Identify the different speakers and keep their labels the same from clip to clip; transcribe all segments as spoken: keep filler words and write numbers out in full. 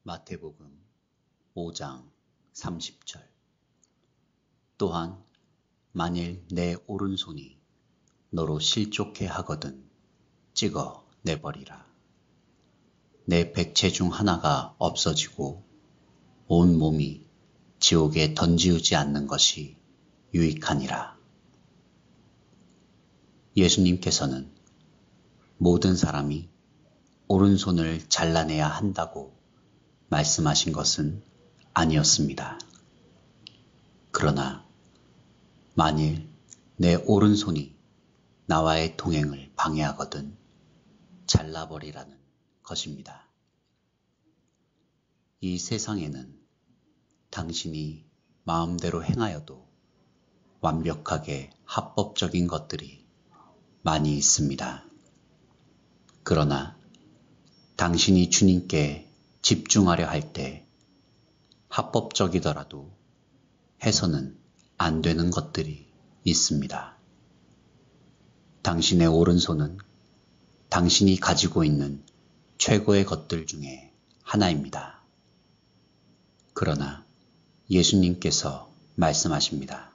Speaker 1: 마태복음 오 장 삼십 절. 또한 만일 내 오른손이 너로 실족해 하거든 찍어 내버리라. 내 백체 중 하나가 없어지고 온 몸이 지옥에 던지우지 않는 것이 유익하니라. 예수님께서는 모든 사람이 오른손을 잘라내야 한다고 말씀하신 것은 아니었습니다. 그러나 만일 내 오른손이 나와의 동행을 방해하거든 잘라버리라는 것입니다. 이 세상에는 당신이 마음대로 행하여도 완벽하게 합법적인 것들이 많이 있습니다. 그러나 당신이 주님께 집중하려 할 때 합법적이더라도 해서는 안 되는 것들이 있습니다. 당신의 오른손은 당신이 가지고 있는 최고의 것들 중에 하나입니다. 그러나 예수님께서 말씀하십니다.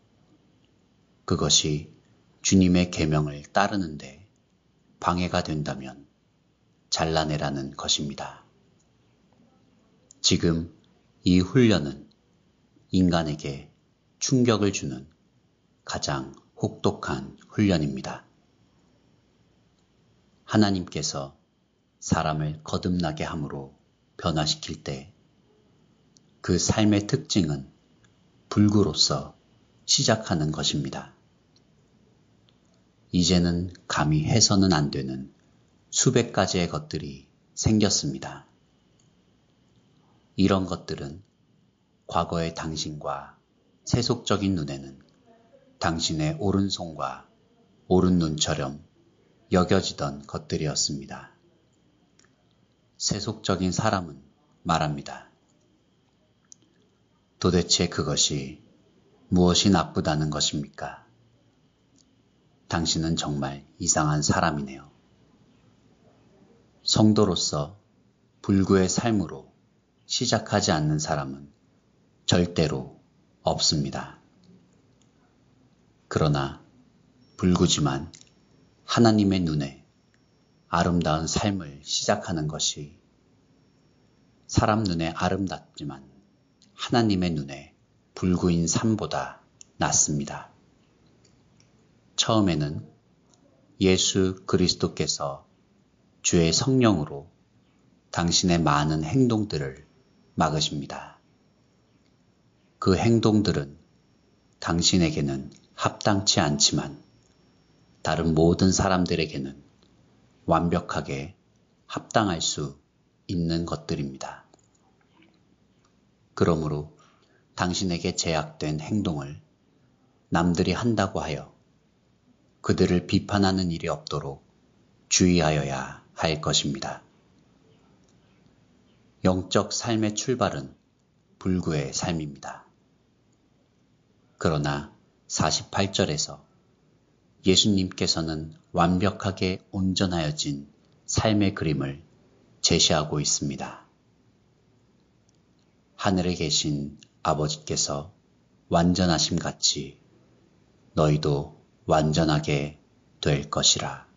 Speaker 1: 그것이 주님의 계명을 따르는데 방해가 된다면 잘라내라는 것입니다. 지금 이 훈련은 인간에게 충격을 주는 가장 혹독한 훈련입니다. 하나님께서 사람을 거듭나게 함으로 변화시킬 때 그 삶의 특징은 불구로서 시작하는 것입니다. 이제는 감히 해서는 안 되는 수백 가지의 것들이 생겼습니다. 이런 것들은 과거의 당신과 세속적인 눈에는 당신의 오른손과 오른눈처럼 여겨지던 것들이었습니다. 세속적인 사람은 말합니다. 도대체 그것이 무엇이 나쁘다는 것입니까? 당신은 정말 이상한 사람이네요. 성도로서 불구의 삶으로 시작하지 않는 사람은 절대로 없습니다. 그러나 불구지만 하나님의 눈에 아름다운 삶을 시작하는 것이 사람 눈에 아름답지만 하나님의 눈에 불구인 삶보다 낫습니다. 처음에는 예수 그리스도께서 주의 성령으로 당신의 많은 행동들을 막으십니다. 그 행동들은 당신에게는 합당치 않지만 다른 모든 사람들에게는 완벽하게 합당할 수 있는 것들입니다. 그러므로 당신에게 제약된 행동을 남들이 한다고 하여 그들을 비판하는 일이 없도록 주의하여야 할 것입니다. 영적 삶의 출발은 불구의 삶입니다. 그러나 사십팔 절에서 예수님께서는 완벽하게 온전하여진 삶의 그림을 제시하고 있습니다. 하늘에 계신 아버지께서 완전하심 같이 너희도 완전하게 될 것이라.